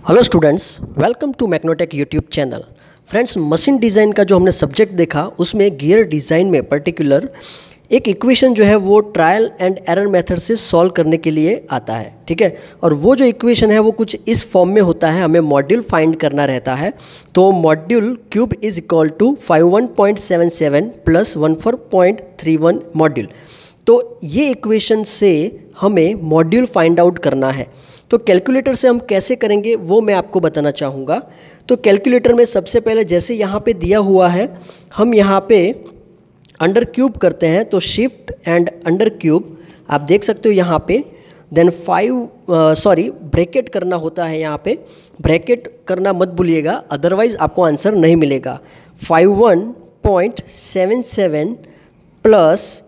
Hello students, welcome to Magnotech YouTube channel. Friends, machine design का जो हमने subject देखा उसमें गियर डिज़ाइन में पर्टिकुलर एक इक्वेशन जो है वो ट्रायल एंड एरर मेथड से सॉल्व करने के लिए आता है। ठीक है, और वो जो इक्वेशन है वो कुछ इस फॉर्म में होता है। हमें मॉड्यूल फाइंड करना रहता है। तो module cube is equal to 51.77 plus 14.31 module. तो ये इक्वेशन से हमें मॉड्यूल फाइंड आउट करना है। तो कैलकुलेटर से हम कैसे करेंगे वो मैं आपको बताना चाहूँगा। तो कैलकुलेटर में सबसे पहले जैसे यहाँ पे दिया हुआ है, हम यहाँ पे अंडर क्यूब करते हैं। तो शिफ्ट एंड अंडर क्यूब आप देख सकते हो यहाँ पे। देन ब्रैकेट करना होता है। यहाँ पे ब्रैकेट करना मत भूलिएगा, अदरवाइज आपको आंसर नहीं मिलेगा। 51.77 प्लस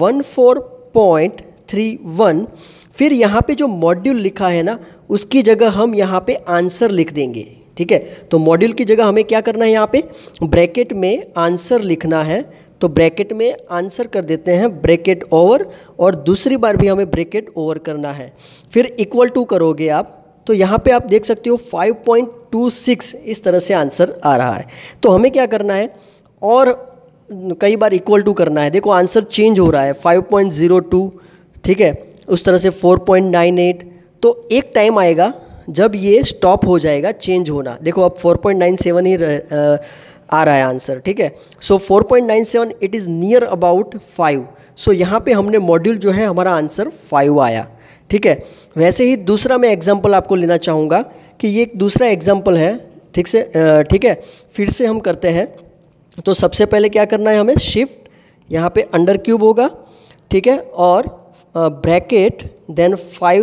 14.31। फिर यहाँ पे जो मॉड्यूल लिखा है ना, उसकी जगह हम यहाँ पे आंसर लिख देंगे। ठीक है, तो मॉड्यूल की जगह हमें क्या करना है, यहाँ पे ब्रैकेट में आंसर लिखना है। तो ब्रैकेट में आंसर कर देते हैं, ब्रैकेट ओवर, और दूसरी बार भी हमें ब्रैकेट ओवर करना है। फिर इक्वल टू करोगे आप, तो यहाँ पे आप देख सकते हो 5.26 इस तरह से आंसर आ रहा है। तो हमें क्या करना है, और कई बार इक्वल टू करना है। देखो आंसर चेंज हो रहा है, 5.02, ठीक है, उस तरह से 4.98। तो एक टाइम आएगा जब ये स्टॉप हो जाएगा चेंज होना। देखो अब 4.97 ही आ रहा है आंसर। ठीक है, so 4.97 it is near about 5। So यहाँ पे हमने मॉड्यूल जो है हमारा आंसर 5 आया। ठीक है, वैसे ही दूसरा मैं एग्जांपल आपको लेना चाहूँगा कि ये एक दूसरा एग्जांपल है। ठीक है, फिर से हम करते हैं। तो सबसे पहले क्या करना है, हमें शिफ्ट यहाँ पे अंडर क्यूब होगा। ठीक है, और ब्रैकेट देन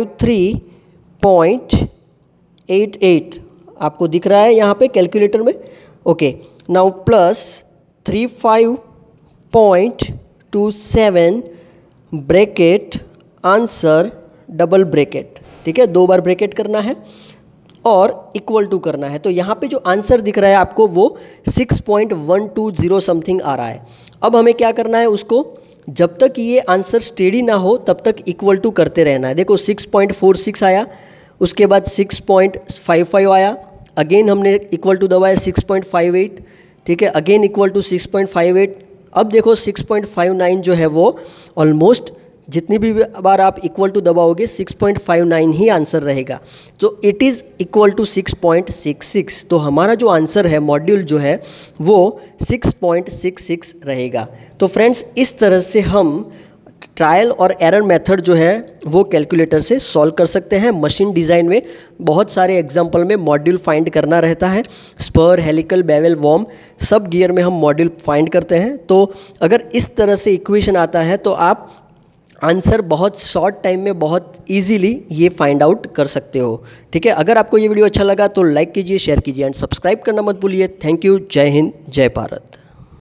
53.88 आपको दिख रहा है यहाँ पे कैलकुलेटर में। Okay, now plus 35.27 bracket answer double bracket. ठीक है, 2 बार ब्रैकेट करना है और इक्वल टू करना है। तो यहाँ पे जो आंसर दिख रहा है आपको वो 6.120 समथिंग आ रहा है। अब हमें क्या करना है, उसको जब तक ये आंसर स्टेडी ना हो तब तक इक्वल टू करते रहना है। देखो 6.46 आया, उसके बाद 6.55 आया, अगेन हमने इक्वल टू दबाया 6.58। ठीक है, अगेन इक्वल टू 6.58। अब देखो 6.59 जो है वो ऑलमोस्ट जितनी भी बार आप इक्वल टू दबाओगे 6.59 ही आंसर रहेगा। तो इट इज़ इक्वल टू 6.66। तो हमारा जो आंसर है मॉड्यूल जो है वो 6.66 रहेगा। तो फ्रेंड्स, इस तरह से हम ट्रायल और एरर मेथड जो है वो कैलकुलेटर से सॉल्व कर सकते हैं। मशीन डिज़ाइन में बहुत सारे एग्जांपल में मॉड्यूल फाइंड करना रहता है। स्पर, हेलिकल, बेवल, वॉर्म, सब गियर में हम मॉड्यूल फाइंड करते हैं। तो अगर इस तरह से इक्वेशन आता है तो आप आंसर बहुत शॉर्ट टाइम में बहुत इजीली ये फाइंड आउट कर सकते हो। ठीक है, अगर आपको ये वीडियो अच्छा लगा तो लाइक कीजिए, शेयर कीजिए एंड सब्सक्राइब करना मत भूलिए। Thank you. जय हिंद, जय भारत।